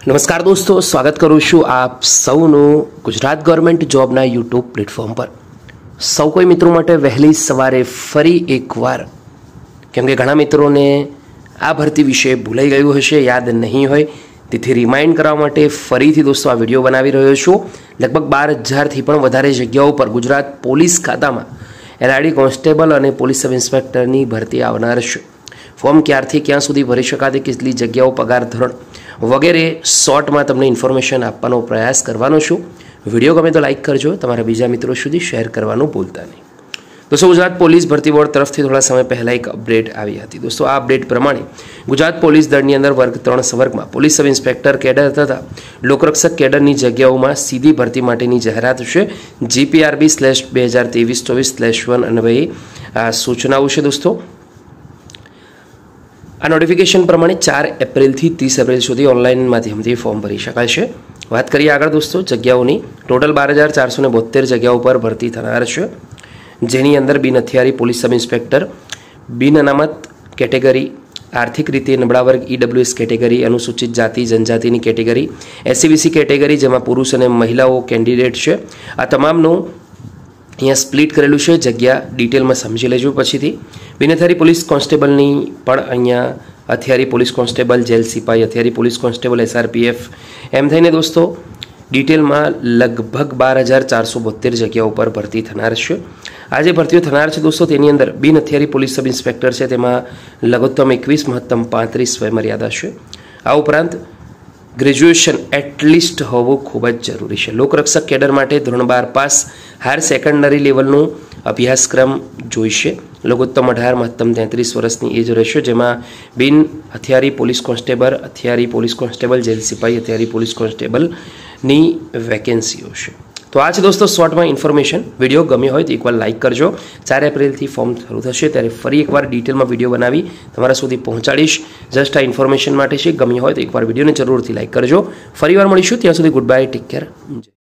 नमस्कार दोस्तों, स्वागत करूँ छूँ आप सौનું ગુજરાત ગવર્મેન્ટ જોબના યુટ્યુબ પ્લેટફોર્મ પર। સૌ કોઈ મિત્રો માટે વહેલી સવારે ફરી એકવાર, કેમ કે ઘણા મિત્રોને આ ભરતી વિશે ભૂલાઈ ગયું હશે, યાદ નહીં હોય, તેથી રિમાઇન્ડ કરવા માટે ફરીથી દોસ્તો આ વિડીયો બનાવી રહ્યો છું। લગભગ 12,000થી પણ વધારે જગ્યાઓ પર ગુજરાત પોલીસ ખાતામાં એલઆરડી કોન્સ્ટેબલ અને પોલીસ સબ ઇન્સ્પેક્ટરની ભરતી આવનાર છે। ફોર્મ ક્યારથી ક્યાં સુધી ભરી શકાશે, કેટલી જગ્યાઓ, પગાર ધોરણ વગેરે શોર્ટમાં તમને ઇન્ફોર્મેશન આપવાનો પ્રયાસ કરવાનો છું। વિડીયો ગમે તો લાઇક કરજો, તમારા બીજા મિત્રો સુધી શેર કરવાનું ભૂલતા નહીં। દોસ્તો, ગુજરાત પોલીસ ભરતી બોર્ડ તરફથી થોડા સમય પહેલાં એક અપડેટ આવી હતી। દોસ્તો, આ અપડેટ પ્રમાણે ગુજરાત પોલીસ દળની અંદર વર્ગ 3 સંવર્ગમાં પોલીસ સબ ઇન્સ્પેક્ટર કેડર તથા લોકરક્ષક કેડરની જગ્યાઓમાં સીધી ભરતી માટેની જાહેરાત છે। GPRB/2023-24/1 અન્વયે આ સૂચનાઓ છે। દોસ્તો, આ નોટિફિકેશન પ્રમાણે 4 એપ્રિલથી 30 એપ્રિલ સુધી ઓનલાઈન માધ્યમથી ફોર્મ ભરી શકાય છે। વાત કરીએ આગળ દોસ્તો જગ્યાઓની, ટોટલ 12,472 જગ્યાઓ પર ભરતી થનાર છે, જેની અંદર બિન હથિયારી પોલીસ સબ ઇન્સ્પેક્ટર, બિન અનામત કેટેગરી, આર્થિક રીતે નબળા વર્ગ EWS કેટેગરી, અનુસૂચિત જાતિ જનજાતિની કેટેગરી, SC/BC કેટેગરી જેમાં પુરુષ અને મહિલાઓ કેન્ડિડેટ છે। આ તમામનું અહીંયા સ્પ્લિટ કરેલું છે, જગ્યા ડિટેલમાં સમજી લેજો પછીથી। બિન હથિયારી પોલીસ કોન્સ્ટેબલની પણ અહીંયા હથિયારી પોલીસ કોન્સ્ટેબલ, જેલ સિપાઈ, હથિયારી પોલીસ કોન્સ્ટેબલ, SRPF એમ થઈને દોસ્તો ડિટેલમાં લગભગ 12,472 જગ્યાઓ પર ભરતી થનાર છે। આ જે ભરતીઓ થનાર છે દોસ્તો, તેની અંદર બિન હથિયારી પોલીસ સબ ઇન્સ્પેક્ટર છે, તેમાં લઘુત્તમ 21, મહત્તમ 35 વયમર્યાદા છે। આ ઉપરાંત ગ્રેજ્યુએશન એટલીસ્ટ હોવું ખૂબ જ જરૂરી છે। લોકરક્ષક કેડર માટે ધોરણ 12 પાસ, હાયર સેકન્ડરી લેવલનું અભ્યાસક્રમ જોઈશે। લઘુત્તમ 18, મહત્તમ 33 વર્ષની એજ રહેશે, જેમાં બિન હથિયારી પોલીસ કોન્સ્ટેબલ, હથિયારી પોલીસ કોન્સ્ટેબલ, જેલ સિપાઈ, હથિયારી પોલીસ કોન્સ્ટેબલની વેકેન્સીઓ છે। તો આ છે દોસ્તો શોર્ટમાં ઇન્ફોર્મેશન। વિડીયો ગમ્યો હોય તો એકવાર લાઇક કરજો। 4 એપ્રિલથી ફોર્મ શરૂ થશે ત્યારે ફરી એકવાર ડિટેલમાં વિડીયો બનાવી તમારા સુધી પહોંચાડીશ। જસ્ટ આ ઇન્ફોર્મેશન માટે છે, ગમ્યો હોય તો એકવાર વિડીયોને જરૂરથી લાઇક કરજો। ફરીવાર મળીશું, ત્યાં સુધી ગુડ બાય, ટેક કેર।